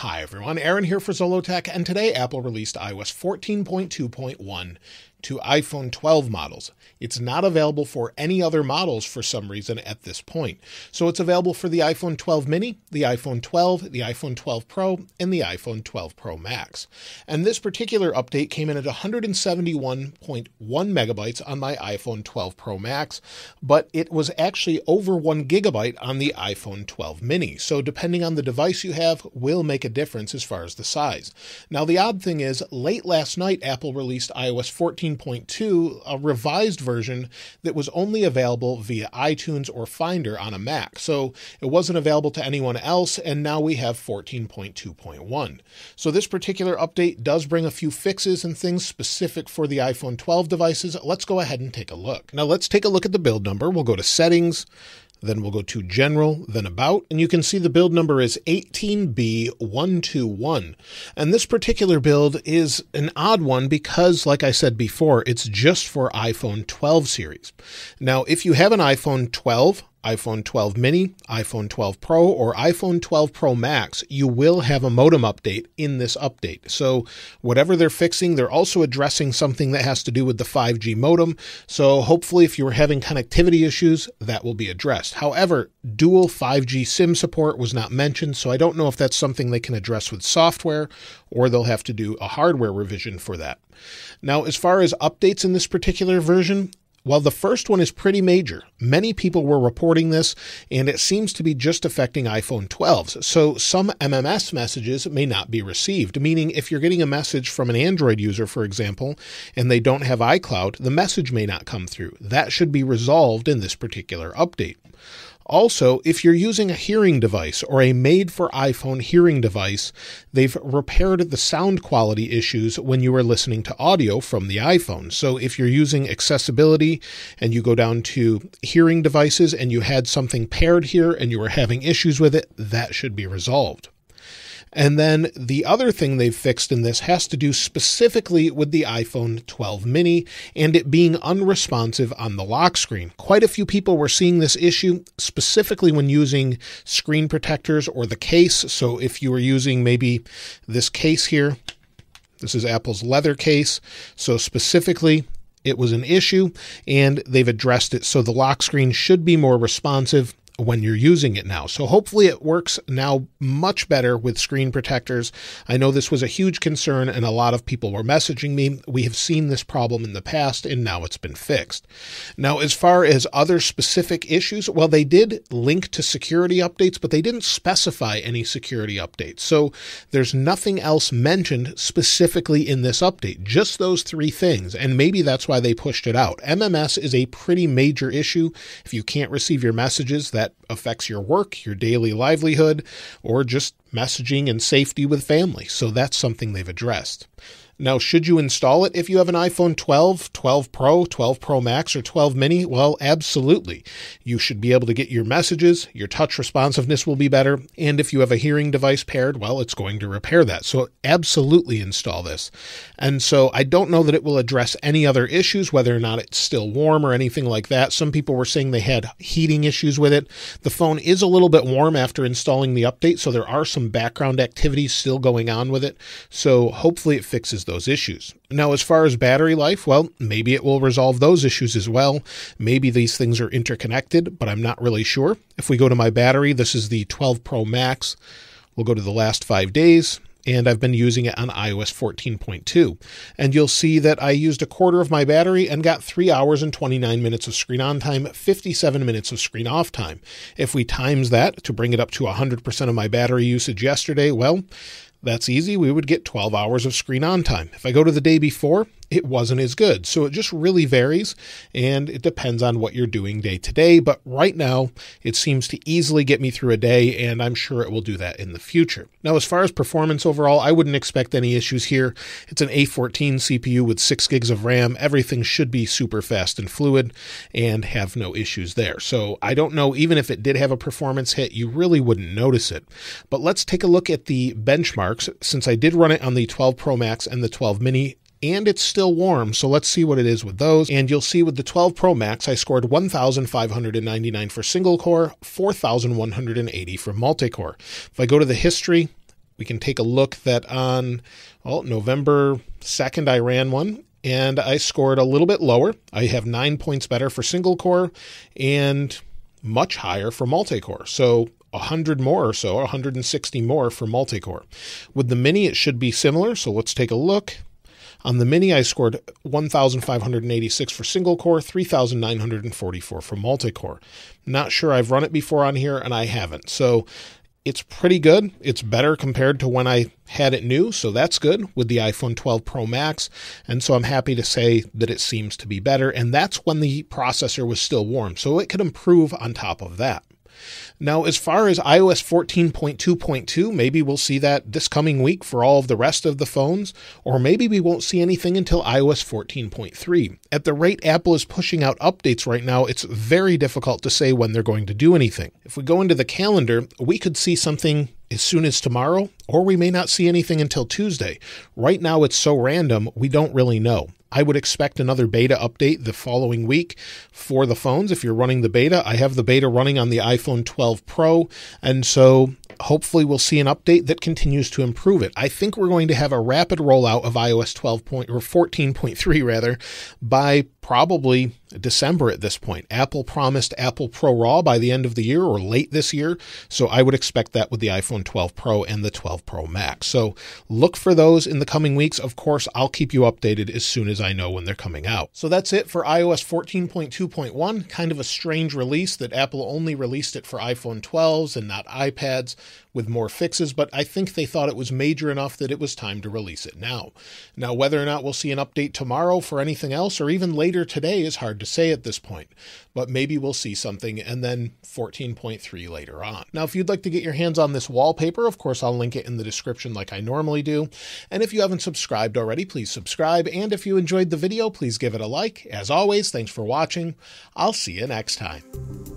Hi everyone, Aaron here for Zollotech, and today Apple released iOS 14.2.1 to iPhone 12 models. It's not available for any other models for some reason at this point. So it's available for the iPhone 12 mini, the iPhone 12, the iPhone 12 Pro, and the iPhone 12 Pro Max. And this particular update came in at 171.1 megabytes on my iPhone 12 Pro Max, but it was actually over 1 gigabyte on the iPhone 12 mini. So depending on the device you have will make a difference as far as the size. Now the odd thing is, late last night Apple released iOS 14.2, a revised version that was only available via iTunes or Finder on a Mac. So it wasn't available to anyone else, and now we have 14.2.1. So this particular update does bring a few fixes and things specific for the iPhone 12 devices. Let's go ahead and take a look. Now let's take a look at the build number. We'll go to Settings, then we'll go to General, then About, and you can see the build number is 18B121. And this particular build is an odd one because, like I said before, it's just for iPhone 12 series. Now, if you have an iPhone 12, iPhone 12 mini, iPhone 12 Pro, or iPhone 12 Pro Max, you will have a modem update in this update. So whatever they're fixing, they're also addressing something that has to do with the 5G modem. So hopefully if you were having connectivity issues, that will be addressed. However, dual 5G SIM support was not mentioned, so I don't know if that's something they can address with software or they'll have to do a hardware revision for that. Now, as far as updates in this particular version, well, the first one is pretty major. Many people were reporting this, and it seems to be just affecting iPhone 12s. So some MMS messages may not be received, meaning if you're getting a message from an Android user, for example, and they don't have iCloud, the message may not come through. That should be resolved in this particular update. Also, if you're using a hearing device or a made-for-iPhone hearing device, they've repaired the sound quality issues when you were listening to audio from the iPhone. So if you're using accessibility and you go down to hearing devices and you had something paired here and you were having issues with it, that should be resolved. And then the other thing they've fixed in this has to do specifically with the iPhone 12 mini and it being unresponsive on the lock screen. Quite a few people were seeing this issue specifically when using screen protectors or the case. So if you were using maybe this case here, this is Apple's leather case. So specifically, it was an issue and they've addressed it. So the lock screen should be more responsive when you're using it now. So hopefully it works now much better with screen protectors. I know this was a huge concern and a lot of people were messaging me. We have seen this problem in the past and now it's been fixed. Now, as far as other specific issues, well, they did link to security updates, but they didn't specify any security updates. So there's nothing else mentioned specifically in this update, just those three things. And maybe that's why they pushed it out. MMS is a pretty major issue. If you can't receive your messages, that affects your work, your daily livelihood, or just messaging and safety with family. So that's something they've addressed. Now, should you install it if you have an iPhone 12, 12 Pro, 12 Pro Max, or 12 mini? Well, absolutely. You should be able to get your messages, your touch responsiveness will be better, and if you have a hearing device paired, well, it's going to repair that. So absolutely install this. And so I don't know that it will address any other issues, whether or not it's still warm or anything like that. Some people were saying they had heating issues with it. The phone is a little bit warm after installing the update, so there are some background activities still going on with it. So hopefully it fixes those issues. Now, as far as battery life, well, maybe it will resolve those issues as well. Maybe these things are interconnected, but I'm not really sure. If we go to my battery, this is the 12 Pro Max. We'll go to the last 5 days, and I've been using it on iOS 14.2. And you'll see that I used a quarter of my battery and got 3 hours and 29 minutes of screen on time, 57 minutes of screen off time. If we times that to bring it up to 100% of my battery usage yesterday, well, that's easy. We would get 12 hours of screen on time. If I go to the day before, it wasn't as good. So it just really varies, and it depends on what you're doing day to day. But right now, it seems to easily get me through a day, and I'm sure it will do that in the future. Now, as far as performance overall, I wouldn't expect any issues here. It's an A14 CPU with 6 gigs of RAM. Everything should be super fast and fluid and have no issues there. So I don't know, even if it did have a performance hit, you really wouldn't notice it. But let's take a look at the benchmarks, since I did run it on the 12 Pro Max and the 12 mini, and it's still warm. So let's see what it is with those. And you'll see with the 12 Pro Max, I scored 1,599 for single core, 4,180 for multi-core. If I go to the history, We can take a look that on November 2nd, I ran one and I scored a little bit lower. I have 9 points better for single core and much higher for multi-core. So 100 more or so, 160 more for multi-core. With the Mini, it should be similar. So let's take a look. On the Mini, I scored 1,586 for single core, 3,944 for multi-core. Not sure I've run it before on here, and I haven't. So it's pretty good. It's better compared to when I had it new, so that's good with the iPhone 12 Pro Max. And so I'm happy to say that it seems to be better, and that's when the processor was still warm, so it could improve on top of that. Now, as far as iOS 14.2.2, maybe we'll see that this coming week for all of the rest of the phones, or maybe we won't see anything until iOS 14.3. At the rate Apple is pushing out updates right now, it's very difficult to say when they're going to do anything. If we go into the calendar, we could see something as soon as tomorrow, or we may not see anything until Tuesday. Right now, it's so random, we don't really know. I would expect another beta update the following week for the phones. If you're running the beta, I have the beta running on the iPhone 12 Pro, and so hopefully we'll see an update that continues to improve it. I think we're going to have a rapid rollout of iOS 14.3 rather by probably December at this point. Apple promised Apple Pro Raw by the end of the year or late this year, so I would expect that with the iPhone 12 Pro and the 12 Pro Max. So look for those in the coming weeks. Of course, I'll keep you updated as soon as I know when they're coming out. So that's it for iOS 14.2.1. Kind of a strange release that Apple only released it for iPhone 12s and not iPads with more fixes, but I think they thought it was major enough that it was time to release it now. Now, whether or not we'll see an update tomorrow for anything else or even later today is hard to say at this point, but maybe we'll see something and then 14.3 later on. Now, if you'd like to get your hands on this wallpaper, of course, I'll link it in the description like I normally do. And if you haven't subscribed already, please subscribe. And if you enjoyed the video, please give it a like. As always, thanks for watching. I'll see you next time.